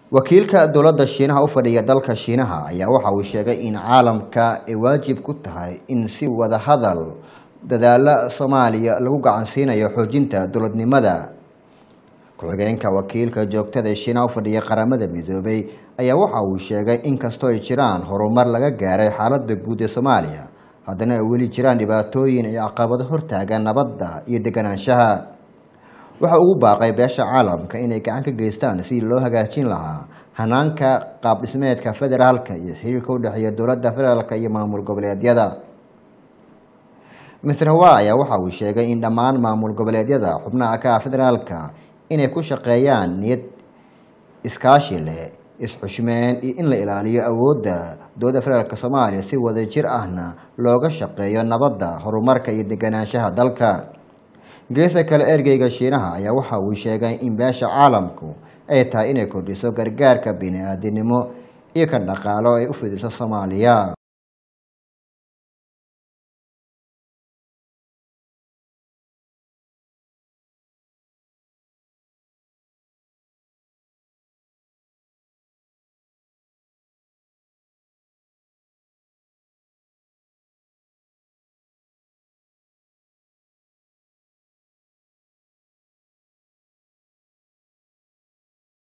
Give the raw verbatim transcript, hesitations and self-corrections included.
wakiilka dowladda Shiinaha u fadhiya dalka Shiinaha ayaa waxa uu sheegay in caalamka ay waajib ku tahay in si wada hadal dadaala Soomaaliya lagu gacan siinayo xoojinta dowladnimada. ku-xigeenka wakiilka joogtada Shiinaha u fadhiya qaramada midoobay ayaa waxa uu sheegay in kastoo ay jiraan horumar laga gaaray xaaladda guud ee Soomaaliya haddana ay weli jiraan dhibaatooyin iyo caqabado hortaagan nabadda iyo deganaanshaha. waxa uu baaqay beesha caalamka inay gacan ka geystaan si loo hagaajin lahaa hanaanka qaab dhismeedka federaalka iyo xiriirka u dhexeeya dowladda federaalka iyo maamul goboleedyada. Mister Hawa ayaa waxa uu sheegay in dhammaan maamul goboleedyada xubnaha ka federaalka inay ku shaqeeyaan niyad iskaashi leh, is-xushmeen iyo in la ilaaliyo awoodda dowladda federaalka Soomaaliya si wadajir ahna looga shaqeeyo nabadda, horumarka iyo deganaanshaha dalka. geeska kale ergeyga Shiinaha ayaa waxa uu sheegay in beesha caalamku ay tahay inay kordhiso gargaarka bini'aadanimo iyo ka dhaqaalo ay u fidiso Soomaaliya.